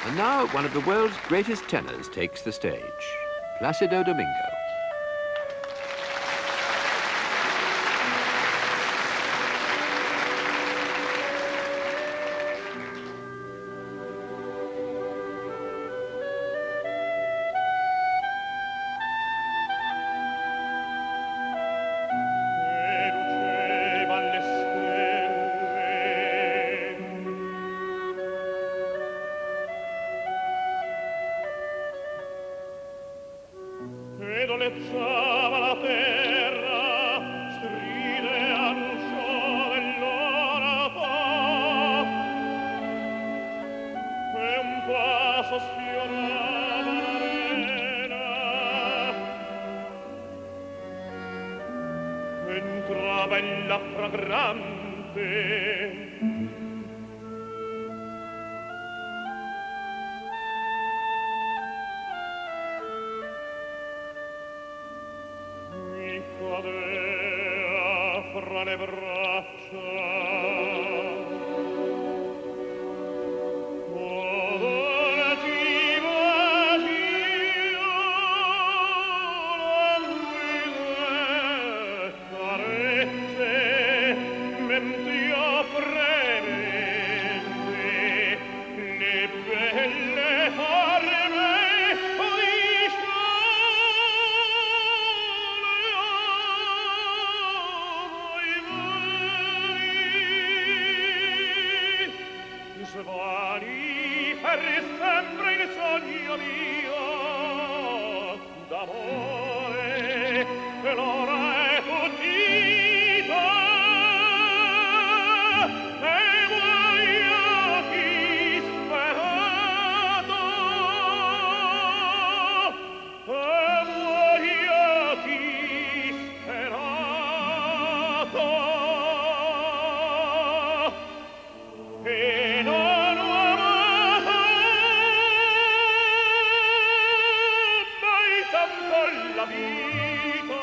And now one of the world's greatest tenors takes the stage, Placido Domingo. Dolezzava la terra, stride ancio dell'ora fa, e un passo sfiorava l'arena, entrava ella fragrante. Fra le braccia sempre il sogno mio d'amore e l'ora è fuggita e muoio disperato e muoio disperato e non la vita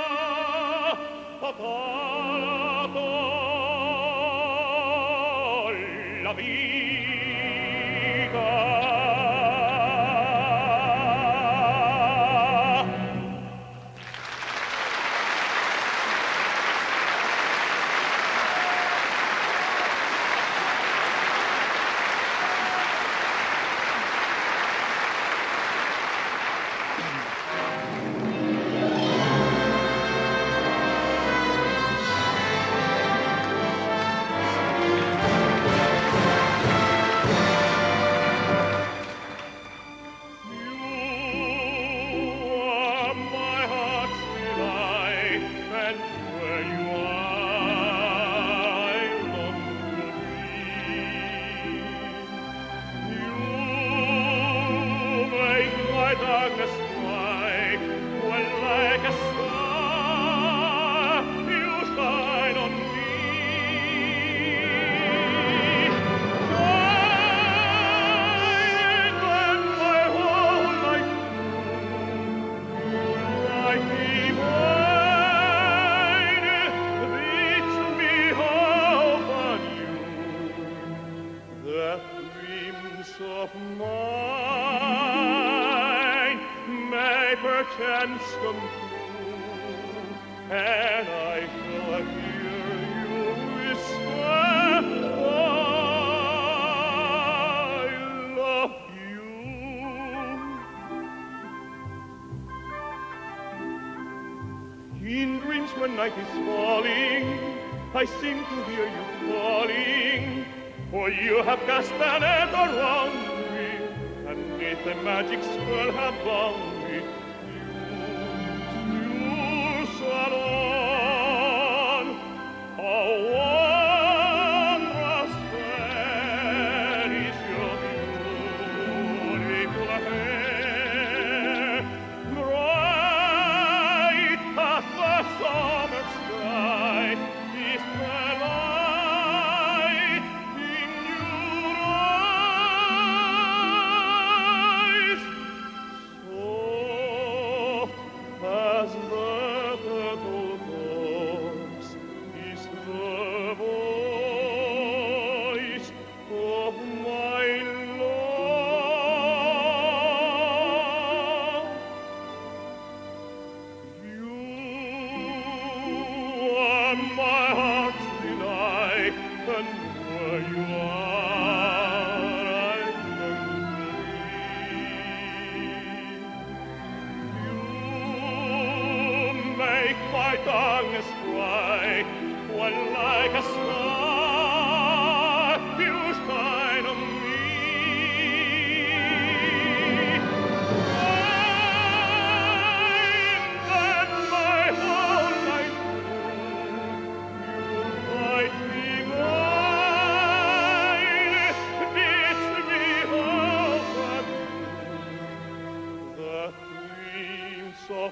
la vita of mine may perchance come true, and I shall hear you whisper, I love you. In dreams when night is falling, I seem to hear you calling, for you have cast an net around me, and neath the magic spell have bound me. You shall on, a wondrous fair is your beautiful hair, bright as the summer sky is the light in your eyes. So darkness bright, when like a star you shine on me. And then my whole life through, you might be mine, didst me hope the dreams of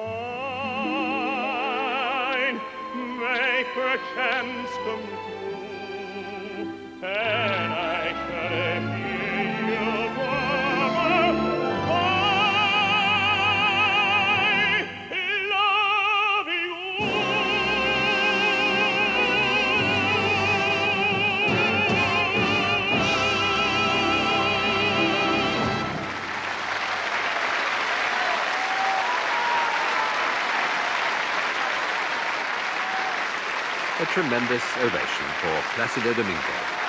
mine may perchance come true, and I shall hear you murmur, I love you. A tremendous ovation for Placido Domingo.